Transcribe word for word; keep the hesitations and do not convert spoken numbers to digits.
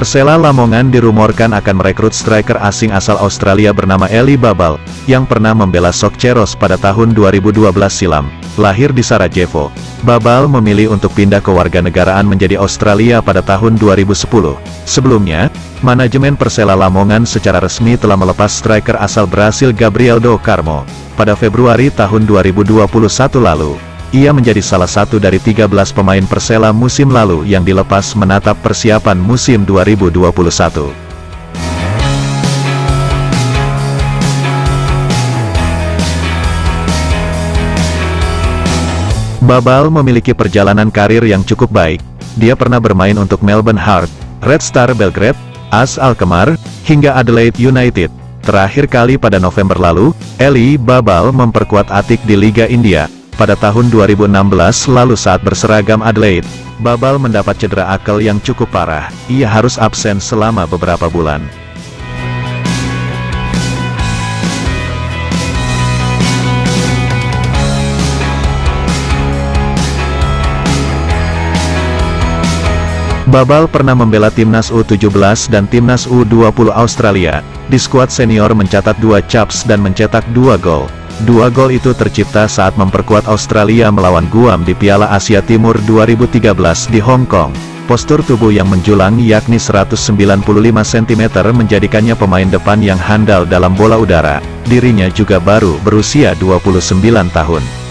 Persela Lamongan dirumorkan akan merekrut striker asing asal Australia bernama Elie Babal, yang pernah membela Sokceros pada tahun dua ribu dua belas silam. Lahir di Sarajevo, Babal memilih untuk pindah kewarganegaraan menjadi Australia pada tahun dua ribu sepuluh. Sebelumnya, manajemen Persela Lamongan secara resmi telah melepas striker asal Brasil Gabriel do Carmo. Pada Februari tahun dua ribu dua puluh satu lalu, ia menjadi salah satu dari tiga belas pemain Persela musim lalu yang dilepas menatap persiapan musim dua ribu dua puluh satu. Babal memiliki perjalanan karir yang cukup baik. Dia pernah bermain untuk Melbourne Heart, Red Star Belgrade, A S Alkmaar, hingga Adelaide United. Terakhir kali pada November lalu, Elie Babal memperkuat Atik di Liga India. Pada tahun dua ribu enam belas lalu saat berseragam Adelaide, Babal mendapat cedera akel yang cukup parah. Ia harus absen selama beberapa bulan. Babal pernah membela timnas U tujuh belas dan timnas U dua puluh Australia. Di skuad senior mencatat dua caps dan mencetak dua gol. Dua gol itu tercipta saat memperkuat Australia melawan Guam di Piala Asia Timur dua ribu tiga belas di Hong Kong. Postur tubuh yang menjulang yakni seratus sembilan puluh lima sentimeter menjadikannya pemain depan yang handal dalam bola udara. Dirinya juga baru berusia dua puluh sembilan tahun.